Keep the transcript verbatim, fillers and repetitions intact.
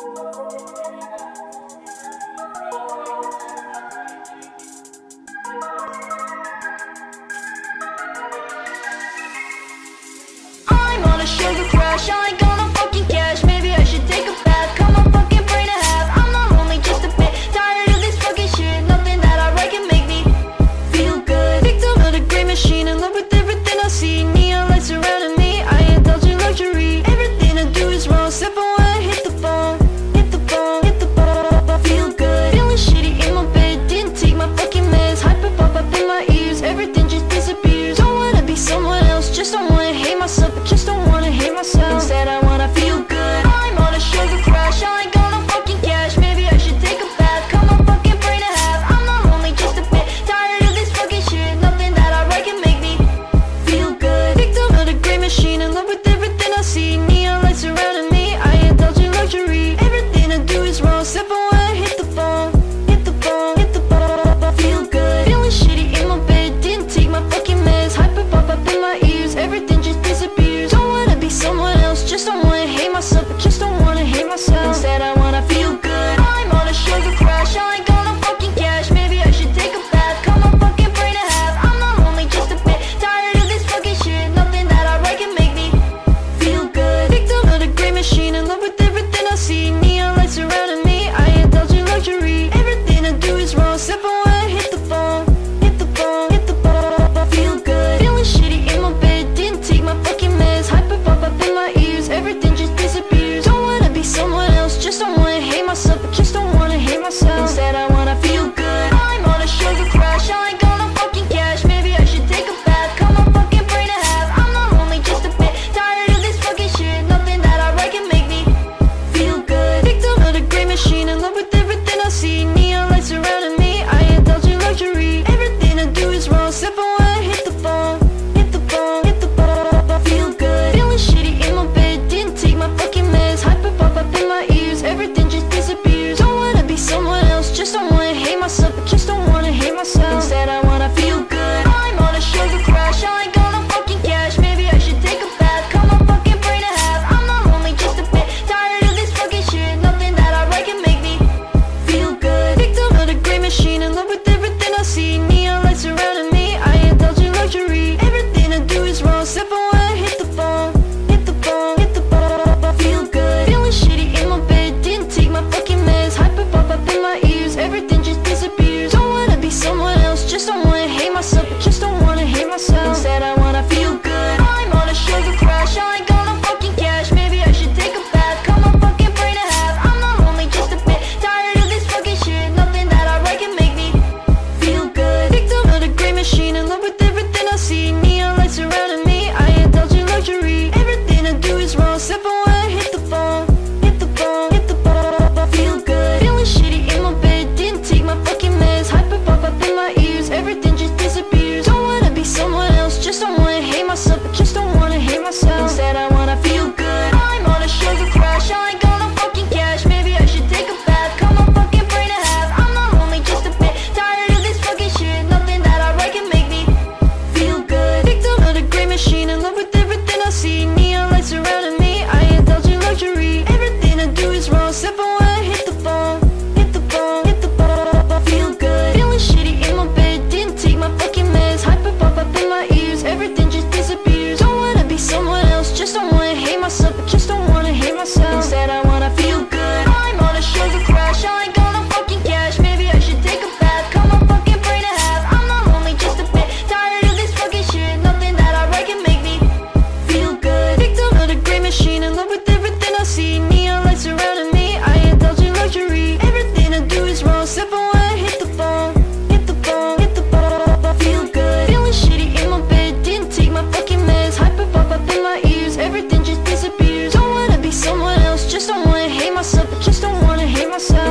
I'm on a sugar crash, I ain't gonna fucking cash. Maybe I should take a bath, cut my fucking brain in half. I'm not lonely, just a bit tired of this fucking shit. Nothing that I write can make me feel good. Victim of the gray machine, in love with everything I see. Neon lights surrounding me, I indulge in luxury. Everything I do is wrong, except for when I hit the phone. Hit the phone, hit the phone, feel good. Feeling shitty in my bed, didn't take my fucking meds. Hyper pop up in my ears, everything just disappears. Don't wanna be someone else, just don't wanna hate myself, but just don't wanna hate myself. Instead I wanna feel good. I'm on a sugar crash, I ain't gonna fucking cash. Maybe I should take a bath, cut my fucking brain in half. I'm not lonely, just a bit tired of this fucking shit. Nothing that I write can make me feel good. Victim of the gray machine, in love with everything I see. Neon lights surrounding me, I indulge in luxury. Everything I do is wrong, except for when I hit the phone. Hit the phone, hit the phone, feel good. Feeling shitty in my bed, didn't take my fucking meds. Hyper pop up in my ears, everything just disappears. Don't wanna be someone else, just don't wanna hate myself, but just don't wanna hate myself. Instead I wanna feel good. I'm on a sugar crash, I ain't gonna fucking cash. Maybe I should take a bath, cut my fucking brain in half. I'm not lonely, just a bit tired of this fucking shit. Nothing that I write can make me feel good. Victim of the gray machine, in love with everything I see. Neon lights surrounding me, I indulge in luxury. Everything I do is wrong, except for when I hit the phone. Hit the phone, hit the phone, feel good. Feeling shitty in my bed, didn't take my fucking meds. Hyper pop up in my ears, everything just disappears. Don't wanna be someone else, just don't wanna hate myself, but just don't wanna hate myself. Instead I wanna feel good. I'm on a sugar crash, I ain't gonna fucking cash. Maybe I should take a bath, cut my fucking brain in half. I'm not lonely, just a bit tired of this fucking shit. Nothing that I write can make me feel good. Victim of the gray machine, in love with everything I see. Neon lights surrounding me, I indulge in luxury. Everything I do is wrong, except for when I hit the phone. Hit the phone, hit the phone, feel good. Feeling shitty in my bed, didn't take my fucking meds. Hyper pop up in my ears, everything just disappears. Don't wanna be someone else, just don't wanna hate myself, but just don't wanna hate myself. Instead I wanna feel good. I'm on a sugar crash, I ain't gonna fucking cash. Maybe I should take a bath, cut my fucking brain in half. I'm not lonely, just a bit tired of this fucking shit. Nothing that I write can make me feel good. Victim of the gray machine, in love with everything I see. Neon lights surrounding me, I indulge in luxury. Everything I do is wrong, except for when I hit the phone. Hit the phone, hit the phone, feel good. Feeling shitty in my bed, didn't take my fucking meds. Hyper pop up in my ears, everything just disappears. Don't wanna be someone else, just don't wanna hate myself, but just don't wanna hate myself. Instead I wanna feel good. I'm on a sugar crash, I ain't gonna fucking cash. Maybe I should take a bath, cut my fucking brain in half. I'm not lonely, just a bit tired of this fucking shit. Nothing that I write can make me feel good. Victim of the gray machine, in love with everything I see. Neon lights surrounding me, I indulge in luxury. Everything I do is wrong, except for when I hit the phone. Hit the phone, hit the phone, feel good. Feeling shitty in my bed, didn't take my fucking meds. Hyper pop up in my ears, everything just disappears. Don't wanna be someone else, just don't wanna hate myself, but just don't wanna hate myself. Instead I wanna feel good. I'm on a sugar crash, I ain't gonna fucking cash. Maybe I should take a bath, cut my fucking brain in half. I'm not lonely, just a bit tired of this fucking shit. Nothing that I write can make me feel good. Victim of the gray machine, in love with everything I see. Neon lights surrounding me, I indulge in luxury. Everything I do is wrong, except for when I hit the phone. Hit the phone, hit the phone, feel good. Feeling shitty in my bed, didn't take my fucking meds. Hyper pop up in my ears, everything just disappears. Don't wanna be someone else, just don't wanna hate myself, but just don't wanna hate myself. Instead I wanna feel good. I'm on a sugar crash, I ain't gonna fucking cash. Maybe I should take a bath, cut my fucking brain in half. I'm not lonely, just a bit tired of this fucking shit. Nothing that I write can make me feel good. Victim of the gray machine, in love with everything I see. Neon lights surrounding me, I indulge in luxury. Everything I do is wrong, except for when I hit the phone. Hit the phone, hit the phone, feel good. Feeling shitty in my bed, didn't take my fucking meds. Hyper pop up in my ears, everything just disappears. Don't wanna be someone else, just don't wanna hate myself, but just don't wanna hate myself.